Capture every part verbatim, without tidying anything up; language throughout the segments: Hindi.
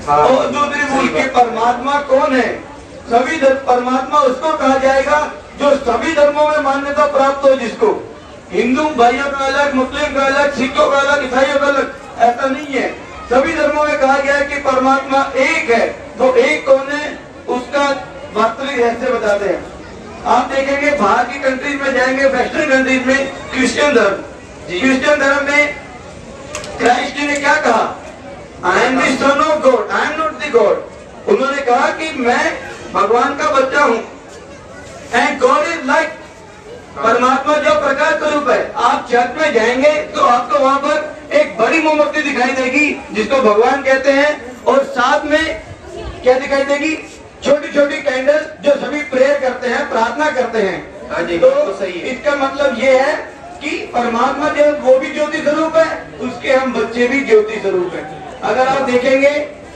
हाँ, और दूसरी भूल की परमात्मा कौन है? सभी परमात्मा उसको कहा जाएगा जो सभी धर्मों में मान्यता प्राप्त हो, जिसको हिंदू भाइयों का अलग, मुस्लिम का अलग, सिखों का अलग, ईसाइयों का अलग, ऐसा नहीं है। सभी धर्मों में कहा गया है कि परमात्मा एक है। तो एक कौन है उसका वास्तविक रहस्य बताते हैं। आप देखेंगे बाहर की कंट्रीज में जाएंगे, वेस्टर्न कंट्रीज में, क्रिश्चियन धर्म, क्रिश्चियन धर्म में क्राइस्ट ने क्या कहा? I am the son of God, I am not the God. उन्होंने कहा कि मैं भगवान का बच्चा हूँ। एंड गॉड इज लाइट, परमात्मा जो प्रकाश स्वरूप है। आप चर्च में जाएंगे तो आपको वहाँ पर एक बड़ी मोमबत्ती दिखाई देगी जिसको भगवान कहते हैं, और साथ में क्या दिखाई देगी? छोटी छोटी कैंडल जो सभी प्रेयर करते हैं, प्रार्थना करते हैं। हाँ जी, तो, तो सही है। इसका मतलब ये है कि परमात्मा जो वो भी ज्योति स्वरूप है, उसके हम बच्चे भी ज्योति स्वरूप है। अगर आप देखेंगे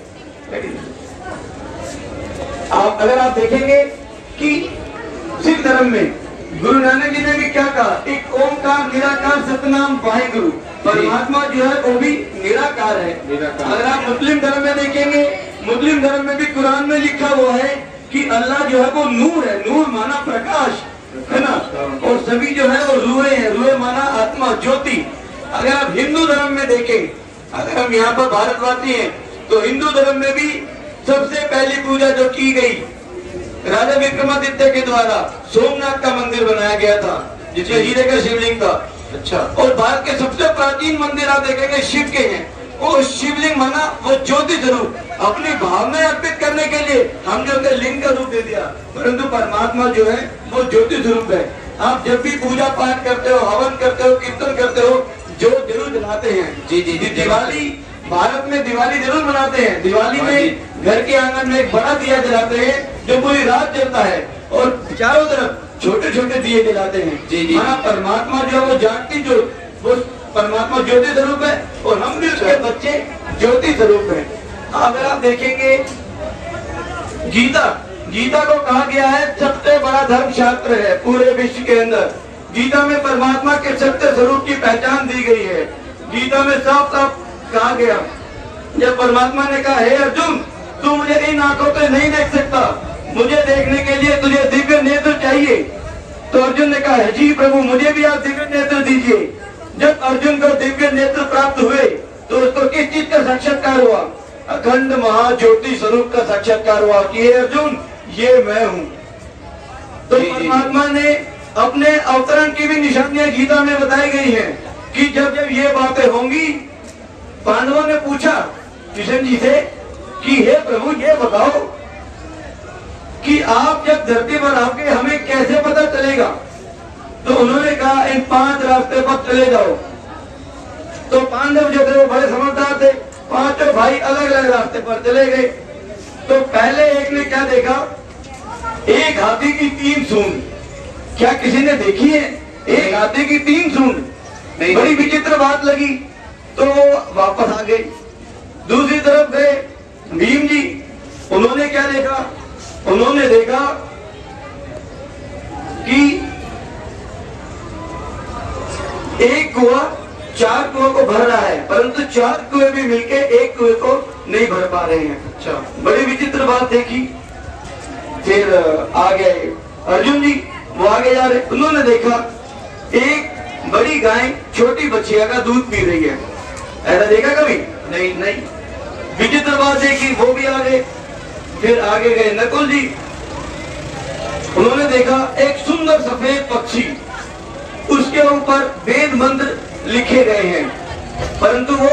आप अगर आप देखेंगे कि सिख धर्म में गुरु नानक जी ने भी क्या कहा? एक ओमकार निराकार सतनाम वाहिगुरु। परमात्मा जो है वो भी निराकार है। अगर आप मुस्लिम धर्म में देखेंगे, मुस्लिम धर्म में भी कुरान में लिखा हुआ है कि अल्लाह जो है वो नूर है। नूर माना प्रकाश है ना, और सभी जो है वो रूहे हैं। रूहे माना आत्मा, ज्योति। अगर आप हिंदू धर्म में देखें, अगर हम यहाँ पर भारतवासी हैं, तो हिंदू धर्म में भी सबसे पहली पूजा जो की गई राजा विक्रमादित्य के द्वारा सोमनाथ का मंदिर बनाया गया था, जिसमें हीरे का शिवलिंग था। अच्छा। और भारत के सबसे प्राचीन मंदिर आप देखेंगे शिव के हैं। वो शिवलिंग माना वो ज्योति स्वरूप, अपनी भावनाएं अर्पित करने के लिए हमने उसे लिंग का रूप दे दिया, परंतु परमात्मा जो है वो ज्योति स्वरूप है। आप जब भी पूजा पाठ करते हो, हवन करते हो, कीर्तन करते हो, जो जरूर जलाते हैं। जी जी जी। दिवाली, भारत में दिवाली जरूर मनाते हैं। दिवाली में घर के आंगन में एक बड़ा दिया जलाते हैं जो पूरी रात जलता है, और चारों तरफ छोटे छोटे दिए जलाते हैं। जी जी। हाँ, परमात्मा जो है वो जागती जो वो परमात्मा ज्योति स्वरूप है, और हम भी उसके बच्चे ज्योति स्वरूप है। अगर आप देखेंगे गीता, गीता को कहा गया है सबसे बड़ा धर्म शास्त्र है पूरे विश्व के अंदर। गीता में परमात्मा के सत्य स्वरूप की पहचान दी गई है। गीता में साफ साफ कहा गया, जब परमात्मा ने कहा हे अर्जुन, तू मुझे इन आंखों से नहीं देख सकता, मुझे देखने के लिए तुझे दिव्य नेत्र चाहिए। तो अर्जुन ने कहा है जी प्रभु, मुझे भी आप दिव्य नेत्र दीजिए। जब अर्जुन को दिव्य नेत्र प्राप्त हुए तो उसको किस चीज का साक्षात्कार हुआ? अखंड महाज्योति स्वरूप का साक्षात्कार हुआ कि हे अर्जुन, ये मैं हूँ। तो परमात्मा ने अपने अवतरण की भी निशानियां गीता में बताई गई हैं कि जब जब ये बातें होंगी, पांडवों ने पूछा कृष्ण जी से कि हे प्रभु, ये बताओ कि आप जब धरती पर आओगे हमें कैसे पता चलेगा? तो उन्होंने कहा इन पांच रास्ते पर चले जाओ। तो पांडव जो थे वो बड़े समझदार थे, पांचों भाई अलग अलग रास्ते पर चले गए। तो पहले एक ने क्या देखा? एक हाथी की तीन सूंड। क्या किसी ने देखी है एक हाथी की तीन सूंड? बड़ी विचित्र बात लगी, तो वो वापस आ गए। दूसरी तरफ गए भीम जी, उन्होंने क्या देखा? उन्होंने देखा कि एक कुआं चार कुओं को भर रहा है, परंतु चार कुएं भी मिलके एक कुएं को नहीं भर पा रहे हैं। अच्छा, बड़ी विचित्र बात देखी। फिर आ गए अर्जुन जी, वो आगे जा रहे, उन्होंने देखा एक बड़ी गाय छोटी बच्चिया का दूध पी रही है। ऐसा देखा कभी? नहीं नहीं। विचित्र बात देखी, वो भी आ गए। फिर आगे गए नकुल जी, उन्होंने देखा एक सुंदर सफेद पक्षी, उसके ऊपर वेद मंत्र लिखे गए हैं, परंतु वो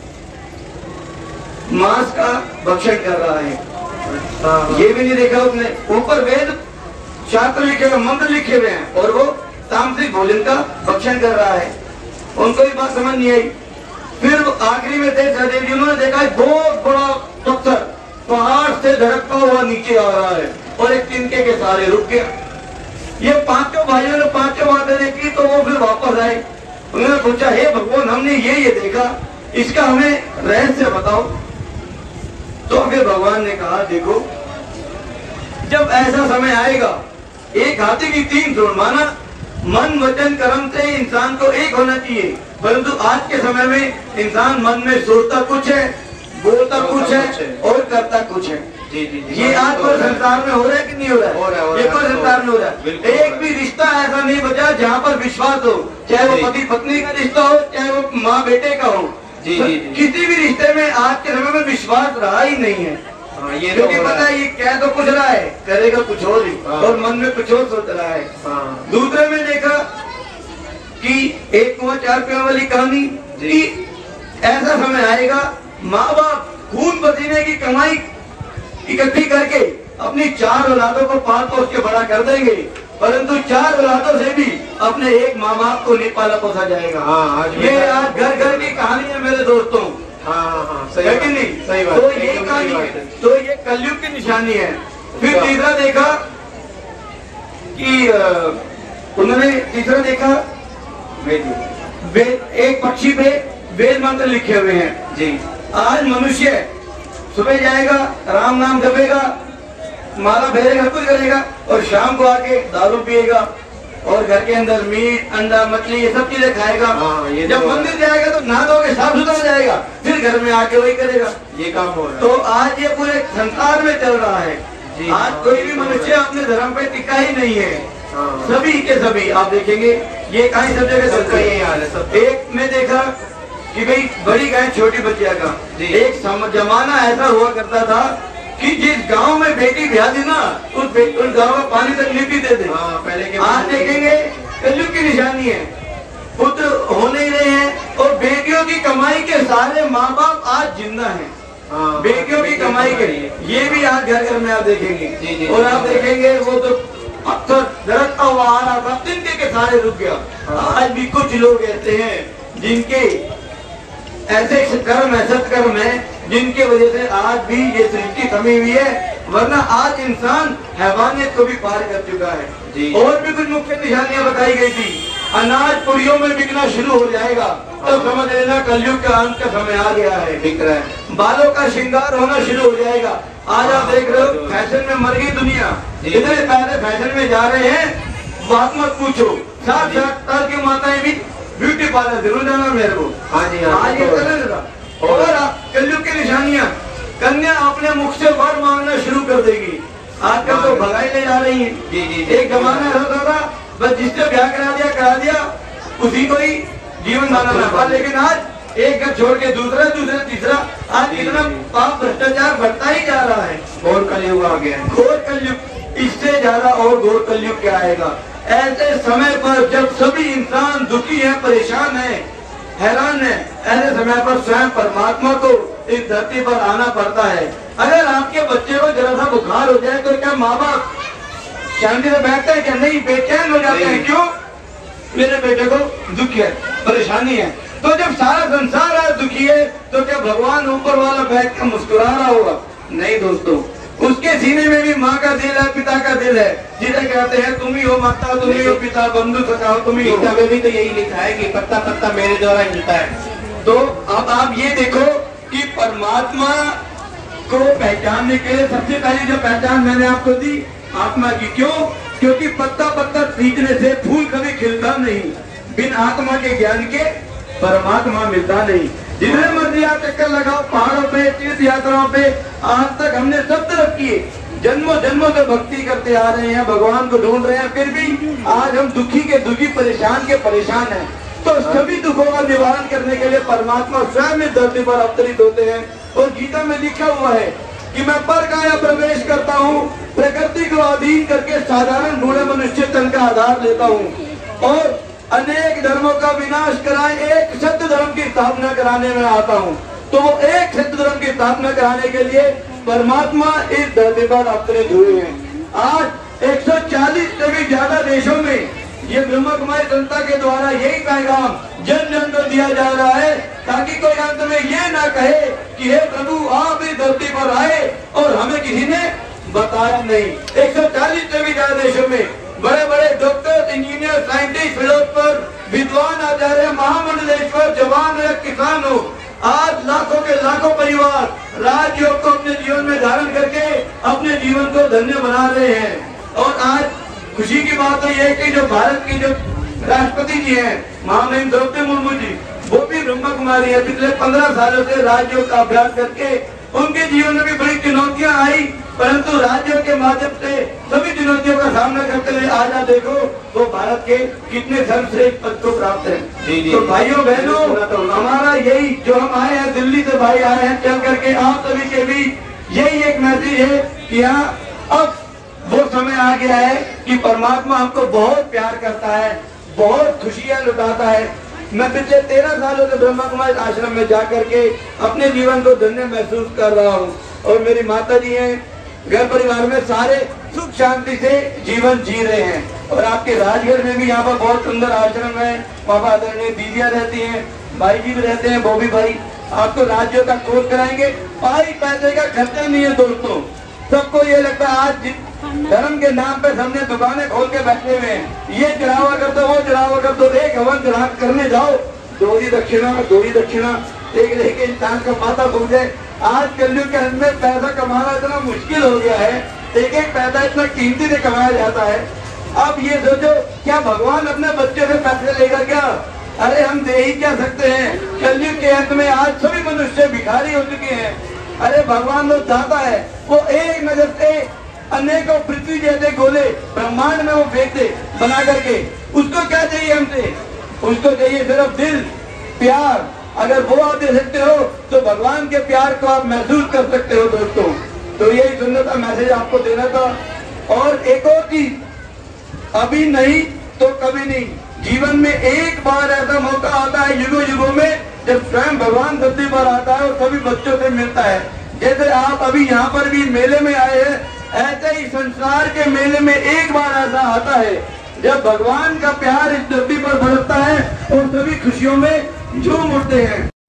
मांस का भक्षण कर रहा है। ये भी नहीं देखा उसने। ऊपर वेद शास्त्र लिखे हुए, मंत्र लिखे हुए हैं, और वो तामसिक भोजन का भक्षण कर रहा है। उनको भी बात समझ नहीं आई। फिर आखिरी में थे सहदेव जी, उन्होंने देखा बहुत बड़ा पत्थर पहाड़ से धड़कता हुआ नीचे आ रहा है, और एक तिनके के सहारे रुक गया। ये पांचों भाइयों ने पांचों बातें देखी, तो वो फिर वापस आए। उन्होंने पूछा हे भगवान, हमने ये ये देखा, इसका हमें रहस्य बताओ। तो फिर भगवान ने कहा देखो, जब ऐसा समय आएगा, एक हाथी की तीन सूंड, माना मन वचन कर्म से इंसान को एक होना चाहिए, परंतु आज के समय में इंसान मन में सोचता कुछ है, बोलता कुछ है और करता कुछ है। जी जी जी। ये आज कोई संसार में हो रहा है कि नहीं हो रहा है? हो रहा है, ये कोई संसार में हो रहा है। एक भी रिश्ता ऐसा नहीं बचा जहाँ पर विश्वास हो, चाहे वो पति पत्नी का रिश्ता हो, चाहे वो माँ बेटे का हो। जी जी जी। किसी भी रिश्ते में आज के समय में विश्वास रहा ही नहीं है। हाँ, ये क्योंकि पता है ये कह तो कुछ रहा है, करेगा कुछ और ही, और मन में कुछ और सोच रहा है। हाँ। दूसरे में देखा कि एक कुआं चार कुआं वाली कहानी कि ऐसा समय आएगा माँ बाप खून पसीने की कमाई इकट्ठी करके अपनी चार औलादों को पाल पोस के बड़ा कर देंगे, परंतु चार औलादों से भी अपने एक माँ बाप को नहीं पाला पोसा जाएगा। हाँ, आज ये आज घर घर की कहानी है मेरे दोस्तों। हाँ हाँ सही है कि नहीं? सही बात। तो ये कहानी है, तो ये कलयुग की निशानी है। फिर तीसरा देखा कि उन्होंने तीसरा देखा वेद, एक पक्षी पे वेद मंत्र लिखे हुए हैं। जी। आज मनुष्य सुबह जाएगा, राम नाम जपेगा, माला फेरेगा, कुछ करेगा, और शाम को आके दारू पिएगा और घर के अंदर मीट अंडा मछली ये सब चीजें खाएगा। हाँ, ये जब मंदिर जाएगा तो नहा धो के साफ सुथरा हो जाएगा, फिर घर में आके वही करेगा। ये काम हो रहा है। तो आज ये पूरे संसार में चल रहा है। जी। आज कोई भी मनुष्य अपने धर्म पे टिका ही नहीं है। हाँ। सभी के सभी आप देखेंगे ये कहीं सब जगह सबका यही हाल है। सब एक में देखा कि भाई बड़ी गाय छोटी बच्चिया का एक जमाना ऐसा हुआ करता था कि जिस गांव में बेटी ब्याह थी ना उस उस गांव में पानी तक नहीं पीते थे। हाँ, पहले के आज देखेंगे कलयुग की निशानी है, पुत्र हो नहीं रहे हैं और बेटियों की कमाई के सारे माँ बाप आज जिंदा हैं। हाँ, बेटियों की कमाई के ये भी आज घर घर में आप देखेंगे। जी, जी, और आप देखेंगे वो तो पत्थर दरकता हुआ आ रहा था, तिनके के सारे रुक गया। आज भी कुछ लोग ऐसे हैं जिनके ऐसे कर्म है, सत्कर्म है, जिनके वजह से आज भी ये सृष्टि थमी हुई है, वरना आज इंसान हैवानियत को भी पार कर चुका है। जी। और भी कुछ मुख्य निशानियां बताई गई थी। अनाज पुड़ियों में बिकना शुरू हो जाएगा तो समझ लेना कलयुग का अंत का समय आ गया है। बिक रहा है। बालों का श्रृंगार होना शुरू हो जाएगा। आज आप देख रहे हो फैशन में मर गई दुनिया, इतने पैसे फैशन में जा रहे हैं, बात मत पूछो। साथ साथ साल की माताएं भी ब्यूटी पार्लर जरूर जाना मेरे को। हाँ जी हाँ। आज ये करेगा। और कलयुग की निशानियां, कन्या अपने मुख से वर मांगना शुरू कर देगी। आजकल तो भगाई ले जा रही है। जी जी। एक जमाना होता था बस जिससे ब्याह करा दिया करा दिया उसी को ही जीवन दाना था, लेकिन आज एक घर छोड़ के दूसरा दूसरा तीसरा, आज कितना पाप भ्रष्टाचार बढ़ता ही जा रहा है। घोर कलयुग आ गया है। घोर कलयुग, इससे ज्यादा और घोर कलयुग क्या आएगा। ऐसे समय पर जब सभी इंसान दुखी है, परेशान है, हैरान है, ऐसे समय पर स्वयं परमात्मा को इस धरती पर आना पड़ता है। अगर आपके बच्चे को जरा सा बुखार हो जाए तो क्या माँ बाप शांति से बैठते हैं क्या? नहीं, बेचैन हो जाते हैं। क्यों? मेरे बेटे को दुख है, परेशानी है। तो जब सारा संसार आज दुखी है तो क्या भगवान ऊपर वाला बैठ कर मुस्कुरा रहा होगा? नहीं दोस्तों, उसके सीने में भी माँ का दिल है, पिता का दिल है, जिसे कहते हैं तुम ही हो माता, तुम ही हो पिता, बंधु सखा, तुम ही हो। गीता में भी तो यही लिखा है कि पत्ता पत्ता मेरे द्वारा हिलता है। तो अब आप ये देखो कि परमात्मा को पहचानने के लिए सबसे पहली जो पहचान मैंने आपको दी आत्मा की। क्यों? क्योंकि पत्ता पत्ता सींचने से फूल कभी खिलता नहीं, बिन आत्मा के ज्ञान के परमात्मा मिलता नहीं। जितने मर्जी आप चक्कर लगाओ पहाड़ों पे, तीर्थ यात्राओं पे, आज तक हमने सब तरफ किए, जन्मों जन्मों से भक्ति करते आ रहे हैं, भगवान को ढूंढ रहे हैं, फिर भी आज हम दुखी के दुखी, परेशान के परेशान हैं। तो सभी दुखों का निवारण करने के लिए परमात्मा स्वयं इस धरती पर अवतरित होते हैं। और गीता में लिखा हुआ है कि मैं पर काया प्रवेश करता हूँ, प्रकृति को अधीन करके साधारण बूढ़े मनुष्य तन का आधार लेता हूँ और अनेक धर्मों का विनाश कराए एक सत्य धर्म की स्थापना कराने में आता हूँ। तो वो एक सत्य धर्म की स्थापना कराने के लिए परमात्मा इस धरती पर अवतरित हुए हैं। आज एक सौ चालीस से भी ज्यादा देशों में ये ब्रह्म कुमारी संस्था के द्वारा यही पैगाम जन जन को दिया जा रहा है, ताकि कोई अंत में ये ना कहे कि हे प्रभु आप इस धरती पर आए और हमें किसी ने बताया नहीं। एक सौ चालीस से भी ज्यादा देशों में बड़े बड़े डॉक्टर, इंजीनियर, साइंटिस्ट, फिलोसफर, विद्वान, आचार्य, महामंडलेश्वर, जवान या किसान हो, आज लाखों के लाखों परिवार राजयोग को अपने जीवन में धारण करके अपने जीवन को धन्य बना रहे हैं। और आज खुशी की बात तो यह है कि जो भारत की जो राष्ट्रपति जी हैं महामहिम द्रौपदी मुर्मू जी, वो भी ब्रह्म कुमारी है। पिछले पंद्रह सालों से राजयोग का अभ्यास करके उनके जीवन में भी बड़ी चुनौतियां आई, परंतु राज्यों के माध्यम से सभी चुनौतियों का सामना करते हुए आज आप देखो वो भारत के कितने सर्वश्रेष्ठ पद को प्राप्त है। जी जी। तो भाइयों बहनों, हमारा यही जो हम आए हैं, दिल्ली से भाई आए हैं चल करके, आप सभी के भी यही एक मैसेज है कि यहाँ अब वो समय आ गया है कि परमात्मा हमको बहुत प्यार करता है, बहुत खुशियां लुटाता है। मैं पिछले तेरह सालों से ब्रह्मा कुमारी आश्रम में जाकर के अपने जीवन को धन्य महसूस कर रहा हूँ, और मेरी माता जी हैं, घर परिवार में सारे सुख शांति से जीवन जी रहे हैं। और आपके राजगढ़ में भी यहाँ पर बहुत सुंदर आश्रम है, वहाँ पर आदरणीय दीदियाँ रहती हैं, भाई जी भी रहते हैं, बॉबी भाई आपको राज्यों का कोर्स कराएंगे। पाई पैसे का खर्चा नहीं है दोस्तों। सबको ये लगता है आज धर्म के नाम पे सबने दुकानें खोल के बैठे हुए हैं, ये चढ़ावा कर दो, वो चढ़ावा कर दो, एक हवन चढ़ा करने जाओ, दोहरी दक्षिणा दोहरी दक्षिणा एक रह के इंसान का माथा घूम जाए। आज कलयुग के अंदर पैसा कमाना इतना मुश्किल हो गया है, एक एक पैसा इतना कीमती से कमाया जाता है। अब ये सोचो, क्या भगवान अपने बच्चे से पैसे लेगा क्या? अरे हम दे ही क्या सकते हैं? कलयुग के अंत में आज सभी मनुष्य भिखारी हो चुके हैं। अरे भगवान तो चाहता है वो एक नजर से अनेकों पृथ्वी जैसे गोले ब्रह्मांड में वो फेंक दे बना करके। उसको क्या चाहिए हमसे? उसको चाहिए सिर्फ दिल, प्यार। अगर वो आप दे सकते हो तो भगवान के प्यार को आप महसूस कर सकते हो दोस्तों। तो यही सुंदर सा मैसेज आपको देना था। और एक और चीज, अभी नहीं तो कभी नहीं, जीवन में एक बार ऐसा मौका आता है युगों युगों में जब स्वयं भगवान धरती पर आता है और सभी बच्चों से मिलता है। जैसे आप अभी यहाँ पर भी मेले में आए हैं, ऐसे ही संसार के मेले में एक बार ऐसा आता है जब भगवान का प्यार इस धरती पर बरसता है और सभी खुशियों में झूम उठते हैं।